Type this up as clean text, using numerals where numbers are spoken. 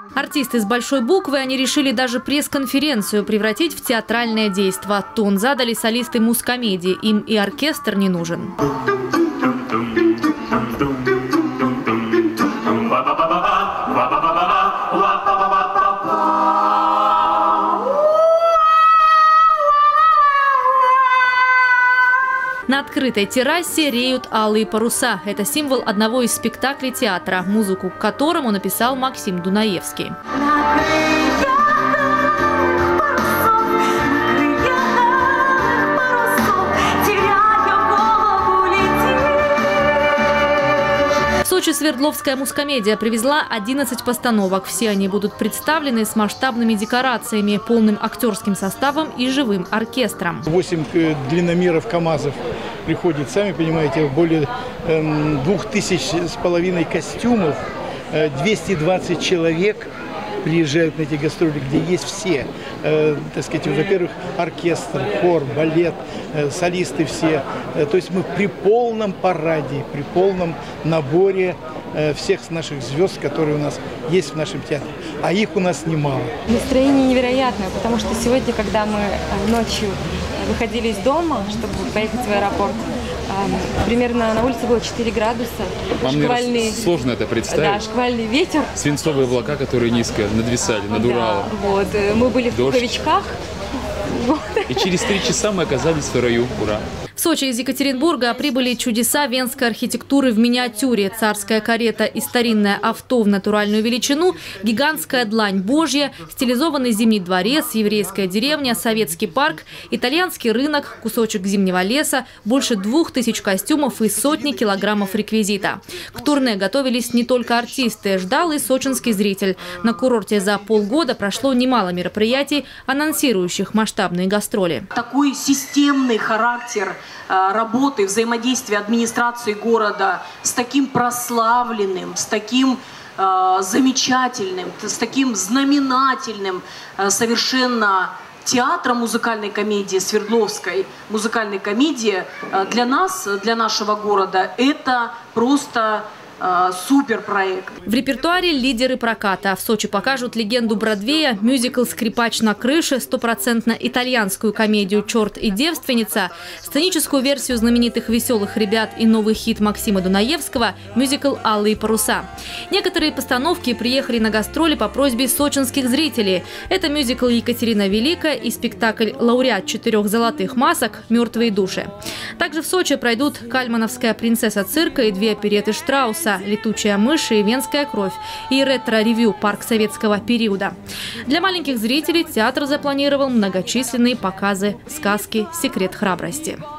Артисты с большой буквы, они решили даже пресс-конференцию превратить в театральное действо. Тон задали солисты мускомедии. Им и оркестр не нужен. На открытой террасе реют алые паруса. Это символ одного из спектаклей театра, музыку к которому написал Максим Дунаевский. В Сочи Свердловская мускомедия привезла 11 постановок. Все они будут представлены с масштабными декорациями, полным актерским составом и живым оркестром. 8 длинномеров КАМАЗов приходит, сами понимаете, более 2500 костюмов, 220 человек приезжают на эти гастроли, где есть все, так сказать, во-первых, оркестр, хор, балет, солисты все. То есть мы при полном параде, при полном наборе всех наших звезд, которые у нас есть в нашем театре. А их у нас немало. Настроение невероятное, потому что сегодня, когда мы ночью выходили из дома, чтобы поехать в аэропорт, примерно на улице было 4 градуса. Вам, наверное, сложно это представить? Да, шквальный ветер. Свинцовые облака, которые низко надвисали над Уралом. Вот, мы были в пуховичках. И через 3 часа мы оказались в раю. Ура! В Сочи из Екатеринбурга прибыли чудеса венской архитектуры в миниатюре. Царская карета и старинное авто в натуральную величину, гигантская длань Божья, стилизованный зимний дворец, еврейская деревня, советский парк, итальянский рынок, кусочек зимнего леса, больше 2000 костюмов и сотни килограммов реквизита. К турне готовились не только артисты, ждал и сочинский зритель. На курорте за полгода прошло немало мероприятий, анонсирующих масштабные гастроли. Такой системный характер работы, взаимодействия администрации города с таким прославленным, с таким замечательным, с таким знаменательным совершенно театром музыкальной комедии, Свердловской музыкальной комедии, для нас, для нашего города, это просто супер проект. В репертуаре лидеры проката. В Сочи покажут легенду Бродвея, мюзикл «Скрипач на крыше», стопроцентно итальянскую комедию «Черт и девственница», сценическую версию знаменитых «Веселых ребят» и новый хит Максима Дунаевского мюзикл «Алые паруса». Некоторые постановки приехали на гастроли по просьбе сочинских зрителей. Это мюзикл «Екатерина Великая» и спектакль «Лауреат 4 золотых масок» «Мертвые души». Также в Сочи пройдут «Кальмановская принцесса цирка» и 2 оперетты Штрауса «Летучая мышь» и «Венская кровь» и ретро-ревью «Парк советского периода». Для маленьких зрителей театр запланировал многочисленные показы сказки «Секрет храбрости».